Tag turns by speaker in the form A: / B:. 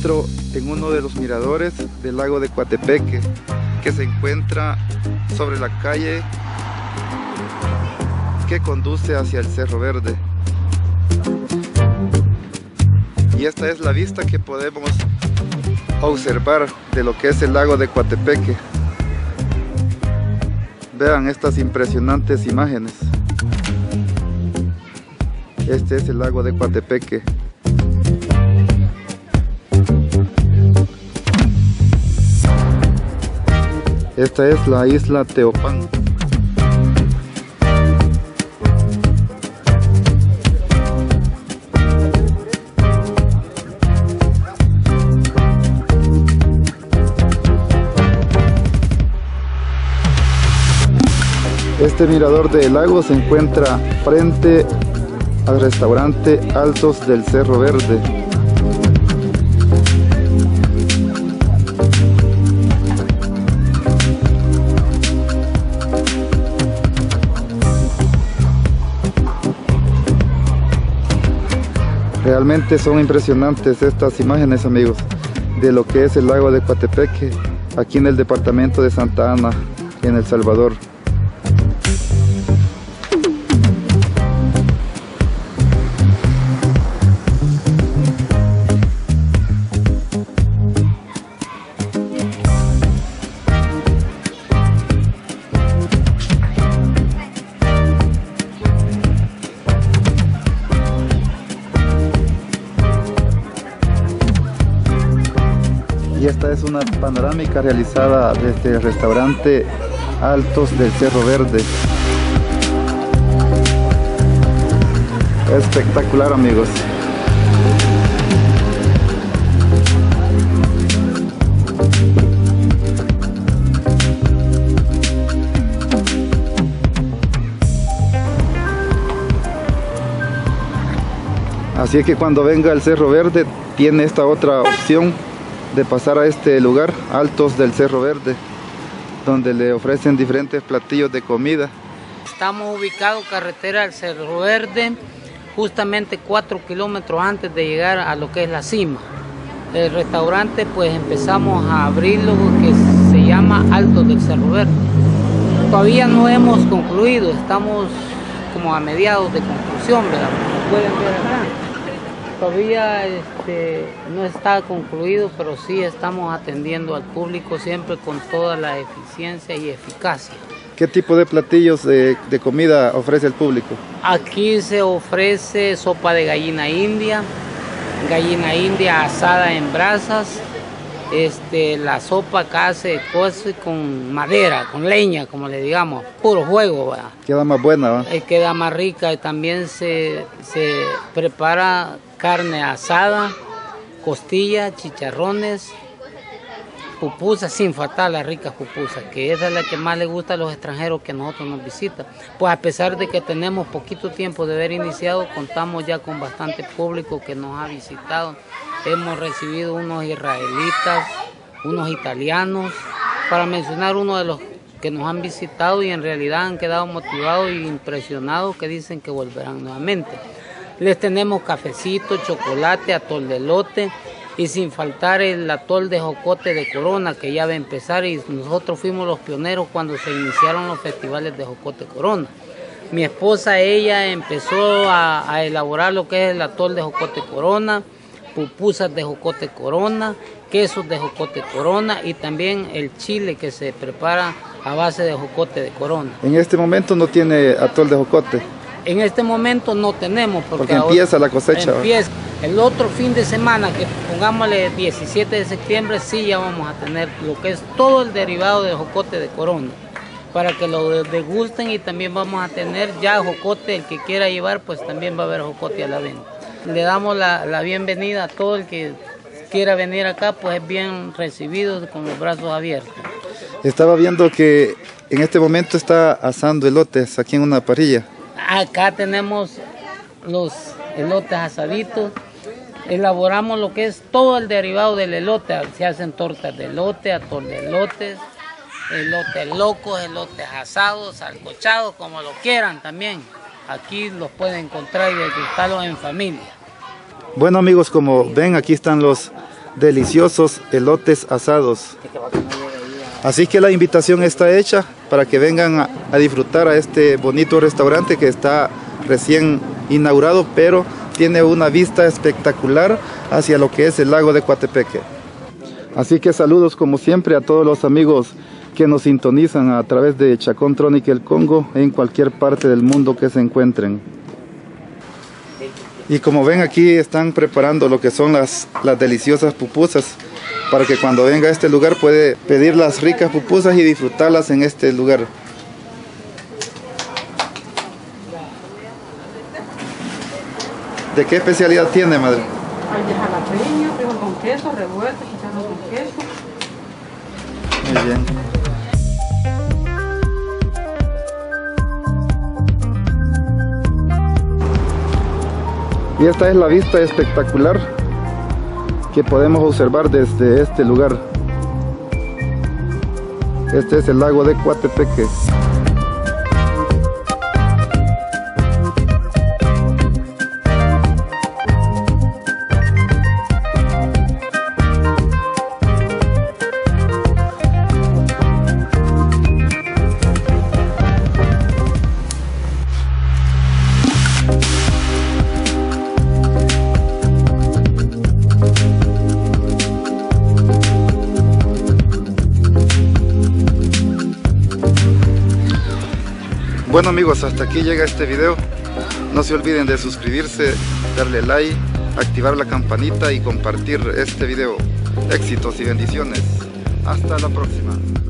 A: encuentro en uno de los miradores del lago de Coatepeque, que se encuentra sobre la calle que conduce hacia el Cerro Verde. Y esta es la vista que podemos observar de lo que es el lago de Coatepeque. Vean estas impresionantes imágenes. Este es el lago de Coatepeque. Esta es la isla Teopán. Este mirador del lago se encuentra frente al restaurante Altos del Cerro Verde. Realmente son impresionantes estas imágenes, amigos, de lo que es el lago de Coatepeque, aquí en el departamento de Santa Ana, en El Salvador. Y esta es una panorámica realizada desde el restaurante Altos del Cerro Verde. Espectacular, amigos. Así es que cuando venga al Cerro Verde tiene esta otra opción de pasar a este lugar, Altos del Cerro Verde, donde le ofrecen diferentes platillos de comida.
B: Estamos ubicados carretera del Cerro Verde, justamente 4 kilómetros antes de llegar a lo que es la cima. El restaurante pues empezamos a abrirlo, que se llama Altos del Cerro Verde. Todavía no hemos concluido, estamos como a mediados de conclusión, ¿verdad? Como pueden ver acá. Todavía no está concluido, pero sí estamos atendiendo al público siempre con toda la eficiencia y eficacia.
A: ¿Qué tipo de platillos de comida ofrece el público?
B: Aquí se ofrece sopa de gallina india asada en brasas. La sopa acá se cose con madera, con leña, como le digamos, puro fuego, ¿verdad?
A: Queda más buena, ¿va?
B: Queda más rica. Y también se prepara carne asada, costilla, chicharrones, pupusas, sin faltar las ricas pupusas, que esa es la que más le gusta a los extranjeros que nosotros nos visitan. Pues a pesar de que tenemos poquito tiempo de haber iniciado, contamos ya con bastante público que nos ha visitado. Hemos recibido unos israelitas, unos italianos, para mencionar uno de los que nos han visitado y en realidad han quedado motivados e impresionados, que dicen que volverán nuevamente. Les tenemos cafecito, chocolate, atol de elote y sin faltar el atol de jocote de Corona, que ya va a empezar, y nosotros fuimos los pioneros cuando se iniciaron los festivales de jocote Corona. Mi esposa, ella empezó a elaborar lo que es el atol de jocote Corona, pupusas de jocote Corona, quesos de jocote Corona y también el chile que se prepara a base de jocote de Corona.
A: En este momento no tiene atol de jocote.
B: En este momento no tenemos
A: porque empieza la cosecha.
B: Empieza. El otro fin de semana, que pongámosle 17 de septiembre, sí ya vamos a tener lo que es todo el derivado de jocote de Corona, para que lo degusten, y también vamos a tener ya jocote, el que quiera llevar, pues también va a haber jocote a la venta. Le damos la bienvenida a todo el que quiera venir acá, pues es bien recibido con los brazos abiertos.
A: Estaba viendo que en este momento está asando elotes aquí en una parrilla.
B: Acá tenemos los elotes asaditos. Elaboramos lo que es todo el derivado del elote. Se hacen tortas de elote, atol de elotes, elotes locos, elotes asados, sancochados, como lo quieran también. Aquí los pueden encontrar y degustarlos en familia.
A: Bueno, amigos, como ven, aquí están los deliciosos elotes asados. Así que la invitación está hecha para que vengan a disfrutar a este bonito restaurante que está recién inaugurado, pero tiene una vista espectacular hacia lo que es el lago de Coatepeque. Así que saludos como siempre a todos los amigos que nos sintonizan a través de Chacón Tronic El Congo en cualquier parte del mundo que se encuentren. Y como ven, aquí están preparando lo que son las deliciosas pupusas, para que cuando venga a este lugar puede pedir las ricas pupusas y disfrutarlas en este lugar. ¿De qué especialidad tiene, madre?
C: Hay de jalapeño, frijol con queso, revuelto, chicharrón con queso.
A: Muy bien. Y esta es la vista espectacular que podemos observar desde este lugar. Este es el lago de Coatepeque. Bueno amigos, hasta aquí llega este video. No se olviden de suscribirse, darle like, activar la campanita y compartir este video. Éxitos y bendiciones. Hasta la próxima.